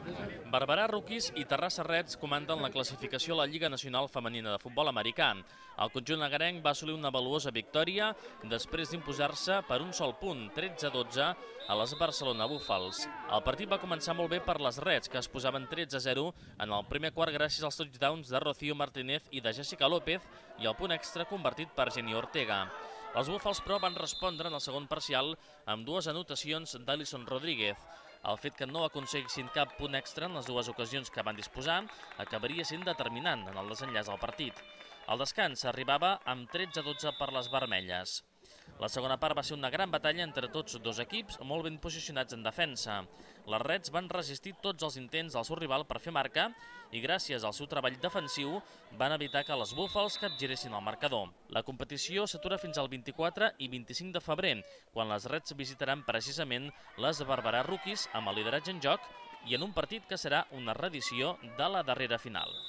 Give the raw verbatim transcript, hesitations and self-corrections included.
Barberà Rookies i Terrassa Reds comanden la classificació a la Lliga Nacional Femenina de Futbol Americà. El conjunt nagarenc va assolir una valuosa victòria després d'imposar-se per un sol punt, tretze a dotze, a les Barcelona Búfals. El partit va començar molt bé per les Reds, que es posaven tretze a zero en el primer quart gràcies als touchdowns de Rocío Martínez i de Jessica López i el punt extra convertit per Jenny Ortega. Els Búfals, però, van respondre en el segon parcial amb dues anotacions d'Alison Rodríguez. El fet que no aconseguissin cap punt extra en les dues ocasions que van disposar acabaria sent determinant en el desenllaç del partit. El descans arribava amb tretze a dotze per les vermelles. La segona part va ser una gran batalla entre tots dos equips, molt ben posicionats en defensa. Les Reds van resistir tots els intents del seu rival per fer marca i gràcies al seu treball defensiu van evitar que les Búfals capgiressin el marcador. La competició s'atura fins al vint-i-quatre i vint-i-cinc de febrer, quan les Reds visitaran precisament les Barberà Rookies amb el lideratge en joc i en un partit que serà una reedició de la darrera final.